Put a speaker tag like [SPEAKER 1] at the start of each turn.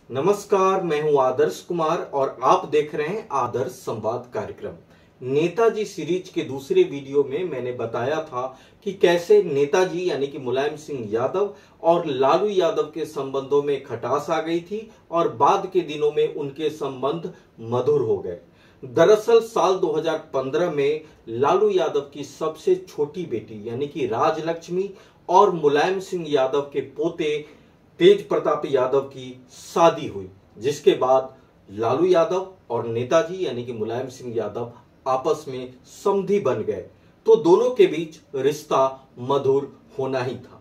[SPEAKER 1] नमस्कार, मैं हूं आदर्श कुमार और आप देख रहे हैं आदर्श संवाद कार्यक्रम। नेताजी सीरीज के दूसरे वीडियो में मैंने बताया था कि कैसे नेताजी यानी कि मुलायम सिंह यादव और लालू यादव के संबंधों में खटास आ गई थी और बाद के दिनों में उनके संबंध मधुर हो गए। दरअसल साल 2015 में लालू यादव की सबसे छोटी बेटी यानी कि राजलक्ष्मी और मुलायम सिंह यादव के पोते तेज प्रताप यादव की शादी हुई, जिसके बाद लालू यादव और नेताजी यानी कि मुलायम सिंह यादव आपस में समधी बन गए। तो दोनों के बीच रिश्ता मधुर होना ही था।